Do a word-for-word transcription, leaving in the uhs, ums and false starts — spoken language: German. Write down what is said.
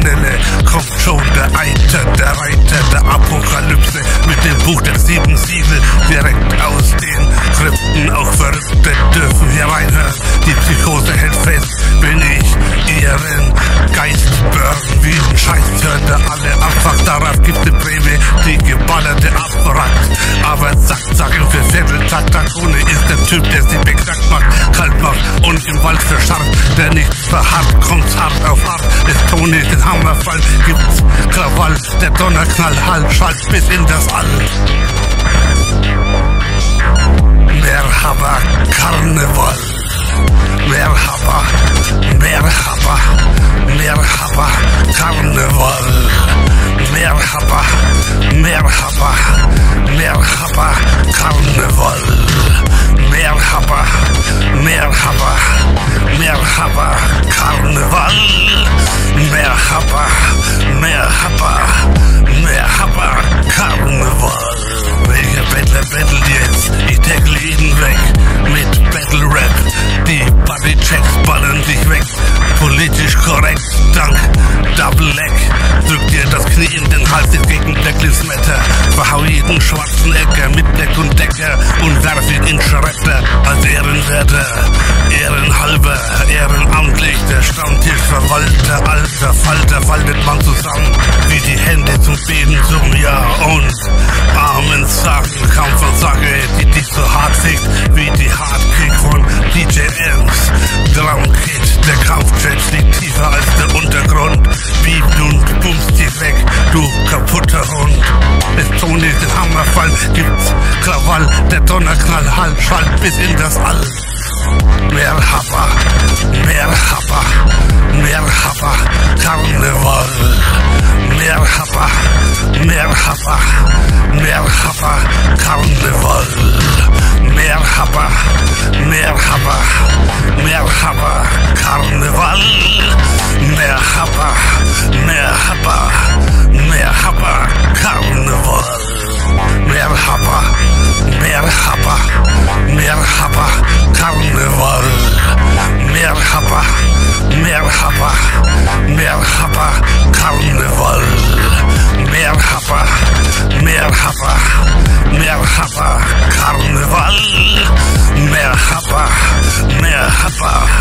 Kriminelle. Kommt schon der Eiter, der Reiter der Apokalypse mit dem Buch der sieben Siegel direkt aus den Krypten. Auch Verrückte dürfen hier reinhören. Die Psychose hält fest, wenn ich ihren Geist burn. Wie ein Scheiß hört er alle ab. Darauf gibt eine Prämie, die geballerte abwrackt. Aber zack, zack, im Viervierteltakt, Dracone ist der Typ, der sie beknackt macht, kalt macht und im Wald verscharrt. Der nichts verharrt, kommt's hart auf hart. Ist Toni, den Hammerfall, gibt's Krawall. Der Donnerknall, Hall, schallt bis in das All. Merhaba, Karneval. Merhaba, Merhaba, Merhaba, Karneval. Merhaba, Merhaba, Merhaba, Karneval. Merhaba, Merhaba, Merhaba, Karneval. Merhaba, Merhaba, Merhaba, Karneval. Welcher Bettler bettelt jetzt? Ich tackle ihn weg mit Battle Rap. Die Bodychecks ballern sich weg. Politisch korrekt, dank Double Leg. Drückt dir das Knie in den Hals, ist gegen Black Lives Matter. Verhau jeden schwarzen Ecker mit Deck und Decker und werf ihn in Schredder. Als Ehrenwerter, ehrenhalber, ehrenamtlich, der Stammtischverwalter, alter Falter, faltet man zusammen, wie die Hände zum Beten zum Ja und Amen sagen. Kampfansage, die dich so hart fickt, wie die Hardkick von D J Ems. Drumkit, der Kampfjet liegt tiefer als der Untergrund. Bieb und bummst dich weg, du kaputter Hund. Es Toni den Hammerfall, gibt's Krawall, der Donnerknall, Hall, schallt bis in das All. Merhaba, Merhaba, Merhaba, Karneval. Merhaba, Merhaba, Merhaba, Karneval. Merhaba, Merhaba, Merhaba, Karneval. Merhaba, Merhaba, Merhaba, Karneval. Merhaba, Merhaba, Merhaba, Karneval. Merhaba, Merhaba, Merhaba, Karneval. Merhaba, Merhaba, Merhaba, Karneval. Merhaba, Merhaba,